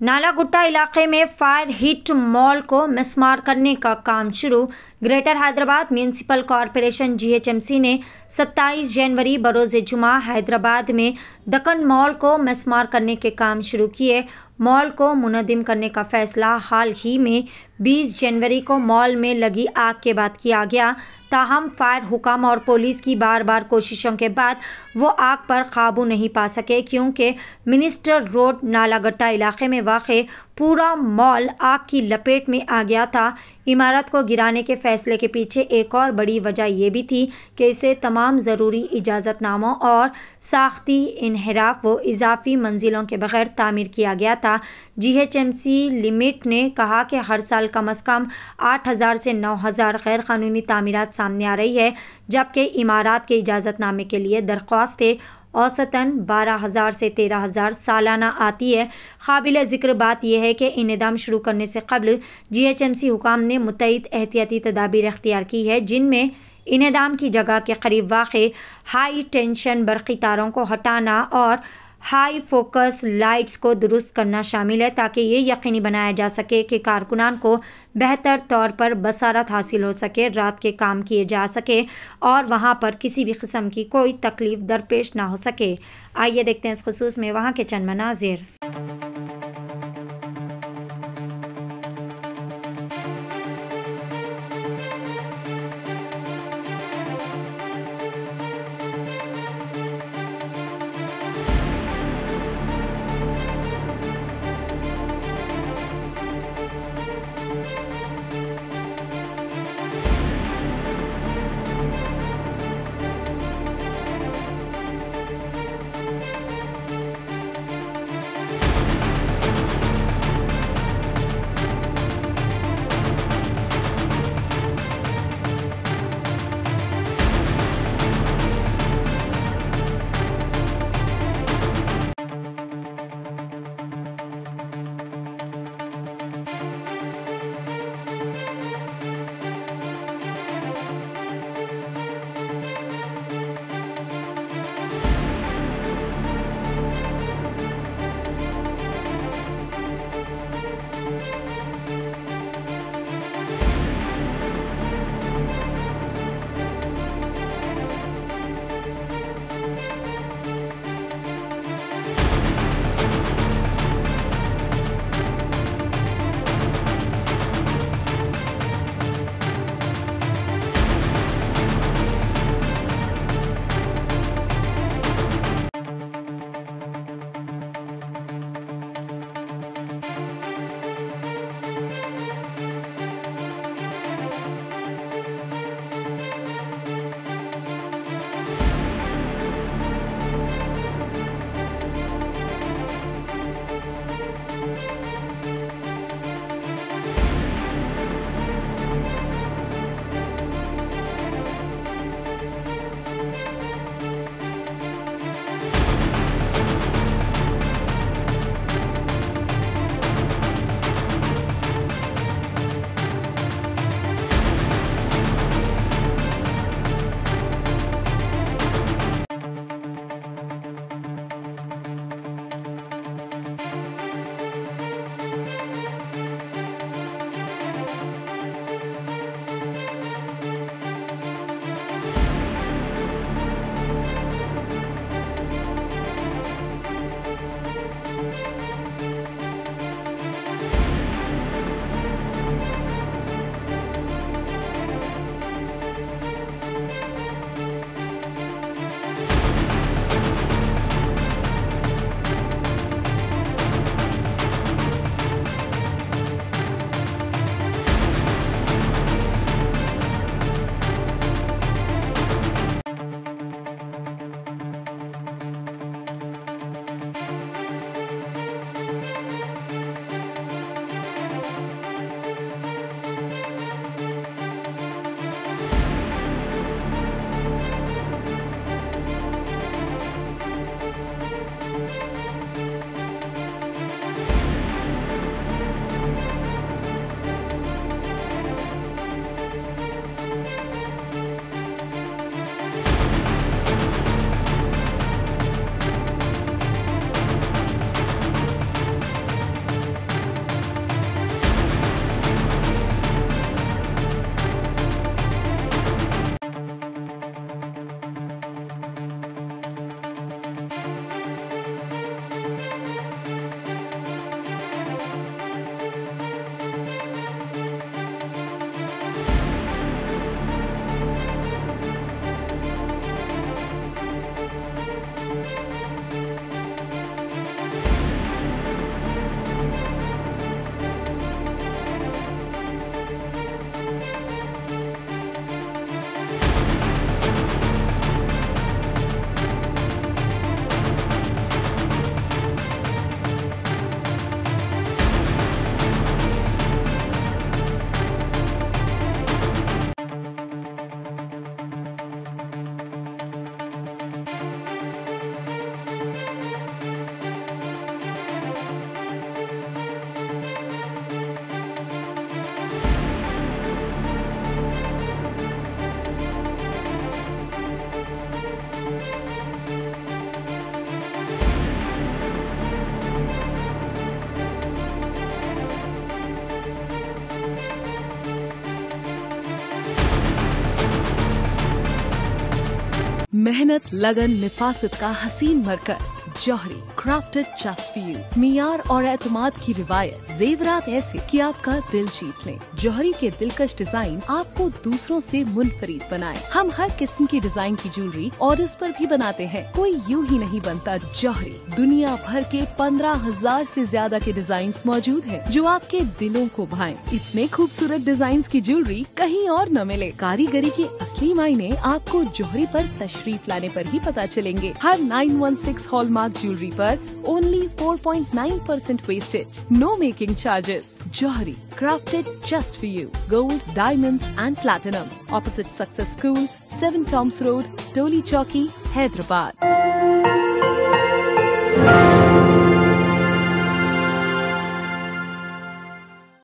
नालागुट्टा इलाके में fire hit mall को मिसमार करने का काम शुरू। Greater Hyderabad municipal corporation GHMC ने 27 जनवरी बरोज़ जुमा हैदराबाद में दक्कन मॉल को मिसमार करने के काम शुरू किए। मॉल को मुनद्दिम करने का फैसला हाल ही में 20 जनवरी को मॉल में लगी आग के बाद किया गया। ताहम फायर हुकाम और पुलिस की बार बार कोशिशों के बाद वो आग पर काबू नहीं पा सके, क्योंकि मिनिस्टर रोड नालागट्टा इलाके में वाक़े पूरा मॉल आग की लपेट में आ गया था। इमारत को गिराने के फैसले के पीछे एक और बड़ी वजह ये भी थी कि इसे तमाम ज़रूरी इजाज़तनामों और साख्ती इन्हिराफ व इजाफी मंजिलों के बगैर तामीर किया गया था। GHMC लिमिट ने कहा कि हर साल कम अज़ कम 8,000 से 9,000 गैर कानूनी तामीरात सामने आ रही है, जबकि इमारत के इजाज़तनामे के लिए दरख्वास्तें औसतन 12,000 से 13,000 सालाना आती है। काबिल ज़िक्र बात यह है कि इनेदाम शुरू करने से कबल GHMC हुकाम ने मुतअद्दिद एहतियाती तदाबीर इख्तियार की है, जिनमें इनेदाम की जगह के करीब वाक़े हाई टेंशन बरक़ी तारों को हटाना और हाई फोकस लाइट्स को दुरुस्त करना शामिल है, ताकि ये यकीनी बनाया जा सके कि कारकुनान को बेहतर तौर पर बसारत हासिल हो सके, रात के काम किए जा सके और वहाँ पर किसी भी किस्म की कोई तकलीफ दरपेश ना हो सके। आइए देखते हैं इस खुसूस में वहाँ के चंद मनाजिर। मेहनत, लगन, निफासत का हसीन मरकज Jauhari, crafted just for you. मियार और एतमाद की रिवायत, जेवरात ऐसे कि आपका दिल जीत ले। जौहरी के दिलकश डिजाइन आपको दूसरों से मुनफरिद बनाए। हम हर किस्म की डिजाइन की ज्वेलरी ऑर्डर्स पर भी बनाते हैं। कोई यूं ही नहीं बनता। जौहरी दुनिया भर के 15,000 से ज्यादा के डिजाइन मौजूद हैं, जो आपके दिलों को भाएं। इतने खूबसूरत डिजाइन की ज्वेलरी कहीं और न मिले। कारीगरी के असली मायने आपको जौहरी पर तशरीफ लाने पर ही पता चलेंगे। हर 916 हॉलमार्क ज्वेलरी पर only 4.9% wastage, no making charges. Jauhari, crafted just for you. Gold, diamonds and platinum. Opposite Success School, 7 Toms Road, Toli Chowki, Hyderabad.